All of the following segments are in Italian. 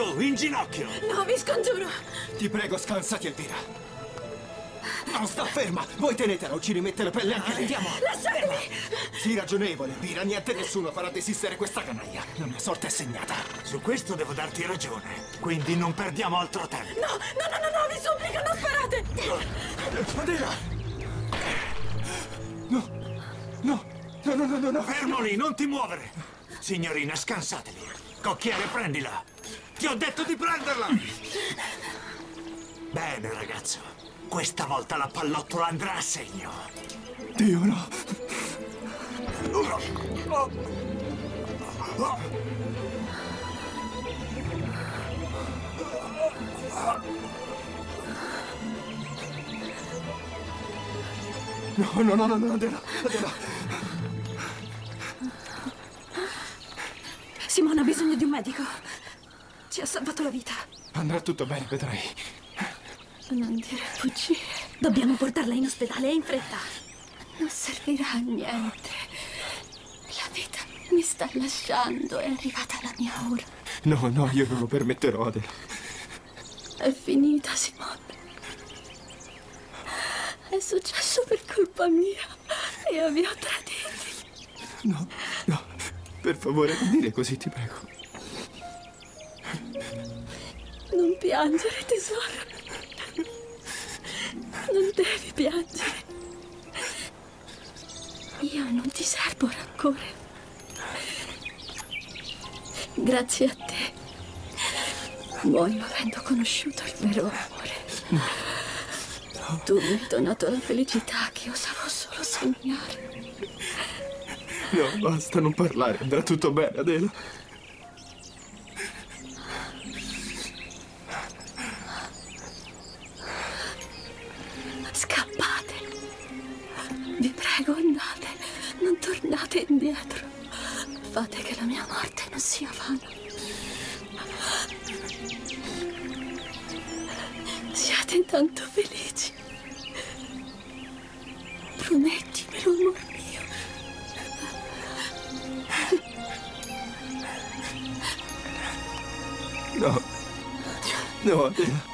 Giù, in ginocchio! No, vi scongiuro! Ti prego, scansati, Elvira. Non sta ferma! Voi tenetela o ci rimette la pelle anche lei! Andiamo! Lasciatemi! Sii ragionevole, Elvira. Niente, nessuno farà desistere questa canaglia. La mia sorte è segnata. Su questo devo darti ragione. Quindi non perdiamo altro tempo. No, vi supplico, non sparate! Adela! No. Fermo lì, non ti muovere! Signorina, scansatevi. Cocchiere, prendila! Ti ho detto di prenderla! Bene, ragazzo. Questa volta la pallottola andrà a segno. Dio, no! No, Adela! Simona ha bisogno di un medico. Ci ha salvato la vita. Andrà tutto bene, vedrai. Non dire bugie. Dobbiamo portarla in ospedale e in fretta. Non servirà a niente. La vita mi sta lasciando. È arrivata la mia ora. No, io non lo permetterò, Adela. È finita, Simone. È successo per colpa mia. Io vi ho traditi. No. Per favore, non dire così, ti prego. Non piangere, tesoro. Non devi piangere. Io non ti serbo rancore. Grazie a te muoio avendo conosciuto il vero amore. Tu mi hai donato la felicità che osavo solo sognare. No, basta, non parlare. Andrà tutto bene, Adela. Scappate. Vi prego, andate. Non tornate indietro. Fate che la mia morte non sia vana. Siate tanto felici. Promettimelo, amor mio. No, Adela.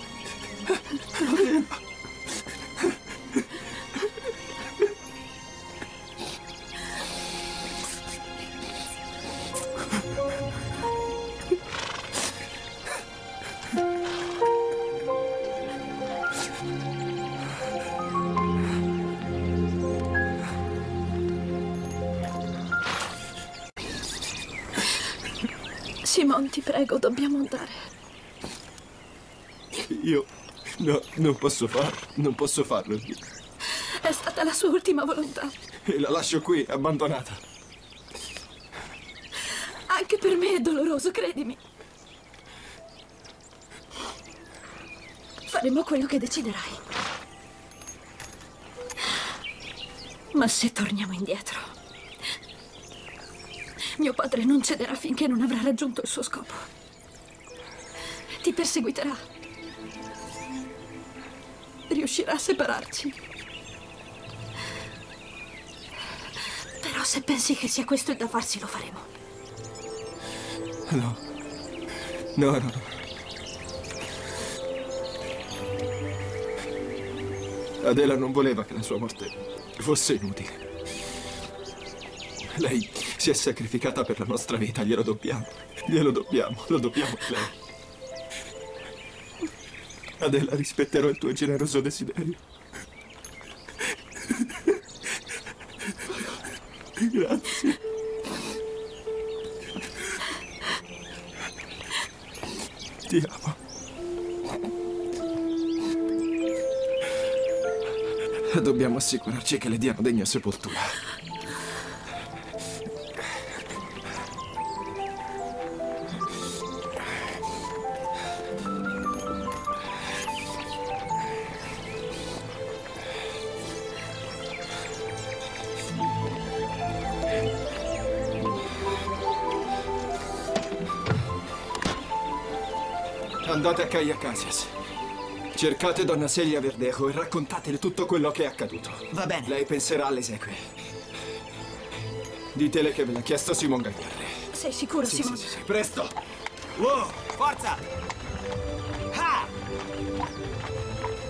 Simon, ti prego, dobbiamo andare. Io... No, non posso farlo. È stata la sua ultima volontà. E la lascio qui, abbandonata. Anche per me è doloroso, credimi. Faremo quello che deciderai. Ma se torniamo indietro, mio padre non cederà finché non avrà raggiunto il suo scopo. Ti perseguiterà. Riuscirà a separarci. Però se pensi che sia questo il da farsi, lo faremo. No. Adela non voleva che la sua morte fosse inutile. Lei si è sacrificata per la nostra vita, lo dobbiamo a lei. Adela, rispetterò il tuo generoso desiderio. Grazie. Ti amo. Dobbiamo assicurarci che le diano degna sepoltura. Andate a Caia Casias. Cercate Donna Celia Verdejo e raccontatele tutto quello che è accaduto. Va bene. Lei penserà alle esequie. Ditele che ve l'ha chiesto Simon Gagliardi. Sei sicuro, Simon? Sì, presto! Wow! Forza! Ah!